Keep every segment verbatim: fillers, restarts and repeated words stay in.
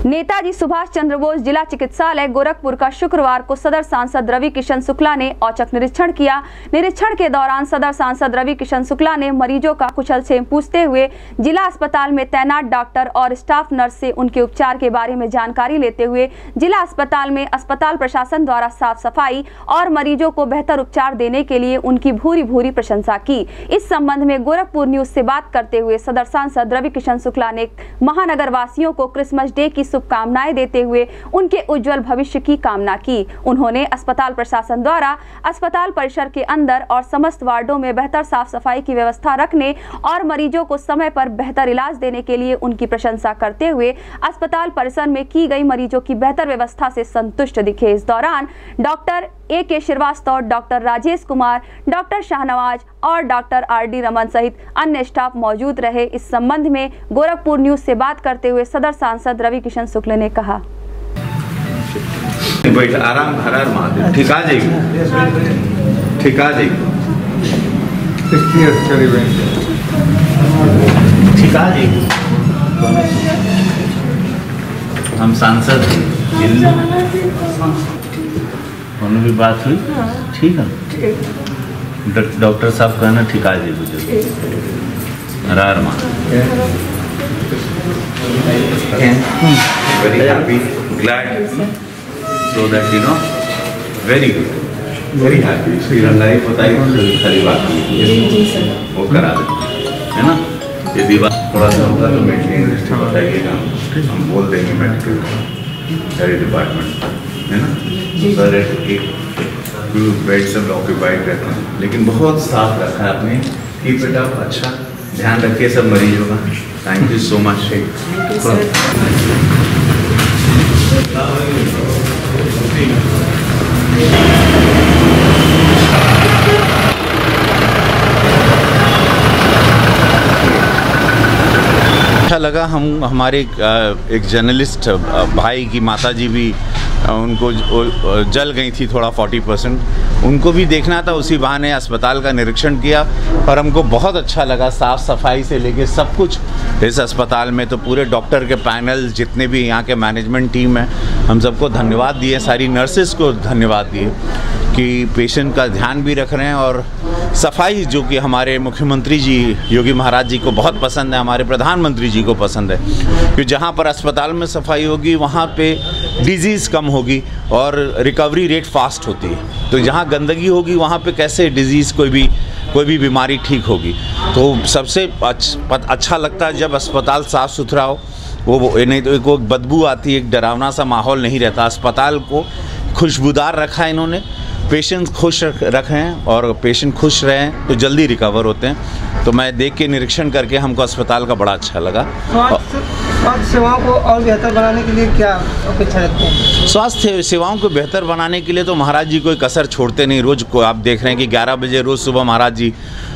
नेताजी सुभाष चंद्र बोस जिला चिकित्सालय गोरखपुर का शुक्रवार को सदर सांसद रवि किशन शुक्ला ने औचक निरीक्षण किया। निरीक्षण के दौरान सदर सांसद रवि किशन शुक्ला ने मरीजों का कुशलक्षेम पूछते हुए जिला अस्पताल में तैनात डॉक्टर और स्टाफ नर्स से उनके उपचार के बारे में जानकारी लेते हुए जिला अस्पताल में अस्पताल प्रशासन द्वारा साफ सफाई और मरीजों को बेहतर उपचार देने के लिए उनकी भूरी भूरी प्रशंसा की। इस संबंध में गोरखपुर न्यूज से बात करते हुए सदर सांसद रवि किशन शुक्ला ने महानगर वासियों को क्रिसमस डे की शुभकामनाएं देते हुए उनके उज्जवल भविष्य की कामना की। उन्होंने अस्पताल प्रशासन द्वारा अस्पताल परिसर के अंदर और समस्त वार्डों में बेहतर साफ सफाई की व्यवस्था रखने और मरीजों को समय पर बेहतर इलाज देने के लिए उनकी प्रशंसा करते हुए अस्पताल परिसर में की गई मरीजों की बेहतर व्यवस्था से संतुष्ट दिखे। इस दौरान doctor A K Srivastava, doctor Rajesh Kumar, doctor Shahnawaz और डॉक्टर आर डी रमन सहित अन्य स्टाफ मौजूद रहे। इस संबंध में गोरखपुर न्यूज से बात करते हुए सदर सांसद रवि किशन शुक्ला ने कहा, बैठ आराम हरार महादेव ठीक आ जाएगी, ठीक आ जाएगी, ठीक आ जाएगी। हम सांसद उन्होंने भी बात हुई, ठीक है। डॉक्टर साहब कहना ठीक आ जाएगी, हरार Mahadev. Very happy, glad so that you know very good, very happy फिर लाइफ बताइए सारी बात वो करा दे, है ना। यदि बात थोड़ा सा होता तो मेंटेन बताइएगा, हम बोल देंगे मेडिकल सारी डिपार्टमेंट, है ना। सर एक बेड सब ऑक्यूपाइड रहते हैं, लेकिन बहुत साफ रखा है आपने। कीप इट अप, अच्छा ध्यान रखिए सब मरीजों का। Thank you so much. अच्छा लगा। हम हमारे एक जर्नलिस्ट भाई की माताजी भी उनको जल गई थी थोड़ा चालीस परसेंट, उनको भी देखना था। उसी बहाने अस्पताल का निरीक्षण किया और हमको बहुत अच्छा लगा। साफ़ सफाई से लेके सब कुछ इस अस्पताल में, तो पूरे डॉक्टर के पैनल जितने भी यहाँ के मैनेजमेंट टीम है, हम सबको धन्यवाद दिए। सारी नर्सेस को धन्यवाद दिए कि पेशेंट का ध्यान भी रख रहे हैं। और सफाई जो कि हमारे मुख्यमंत्री जी योगी महाराज जी को बहुत पसंद है, हमारे प्रधानमंत्री जी को पसंद है कि जहाँ पर अस्पताल में सफाई होगी वहाँ पे डिजीज़ कम होगी और रिकवरी रेट फास्ट होती है। तो जहाँ गंदगी होगी वहाँ पे कैसे डिजीज़ कोई भी कोई भी बीमारी ठीक होगी। तो सबसे अच्छा लगता है जब अस्पताल साफ़ सुथरा हो, वो नहीं तो एक बदबू आती है, एक डरावना सा माहौल नहीं रहता। अस्पताल को खुशबूदार रखा है इन्होंने, पेशेंट खुश रखे हैं और पेशेंट खुश रहे हैं तो जल्दी रिकवर होते हैं। तो मैं देख के निरीक्षण करके हमको अस्पताल का बड़ा अच्छा लगा। स्वास्थ्य सेवाओं को और बेहतर बनाने के लिए क्या अपेक्षा रखते हैं? स्वास्थ्य सेवाओं को बेहतर बनाने के लिए तो महाराज जी कोई कसर छोड़ते नहीं। रोज़ को आप देख रहे हैं कि ग्यारह बजे रोज़ सुबह महाराज जी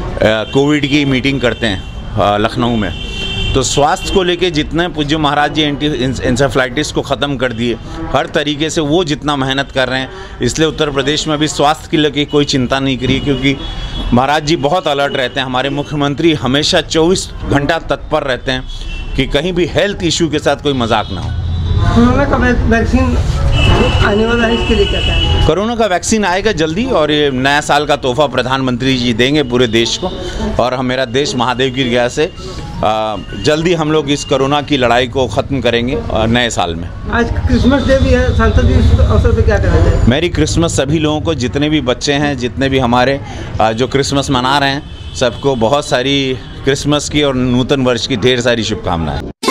कोविड की मीटिंग करते हैं लखनऊ में। तो स्वास्थ्य को लेके जितने पूज्य महाराज जी एंटी इंसेफ्लाइटिस को ख़त्म कर दिए, हर तरीके से वो जितना मेहनत कर रहे हैं, इसलिए उत्तर प्रदेश में भी स्वास्थ्य के लेके कोई चिंता नहीं करिए, क्योंकि महाराज जी बहुत अलर्ट रहते हैं। हमारे मुख्यमंत्री हमेशा चौबीस घंटा तत्पर रहते हैं कि कहीं भी हेल्थ इशू के साथ कोई मजाक ना हो। कोरोना का वैक्सीन आने वाला है, इसके लिए क्या कहें? कोरोना का वैक्सीन आएगा जल्दी और ये नया साल का तोहफा प्रधानमंत्री जी देंगे पूरे देश को। और हम मेरा देश महादेव की दया से आ, जल्दी हम लोग इस कोरोना की लड़ाई को ख़त्म करेंगे नए साल में। आज क्रिसमस डे भी है, सांसद जी इस अवसर पर क्या कहना चाहिए? मेरी क्रिसमस सभी लोगों को, जितने भी बच्चे हैं, जितने भी हमारे जो क्रिसमस मना रहे हैं, सबको बहुत सारी क्रिसमस की और नूतन वर्ष की ढेर सारी शुभकामनाएं।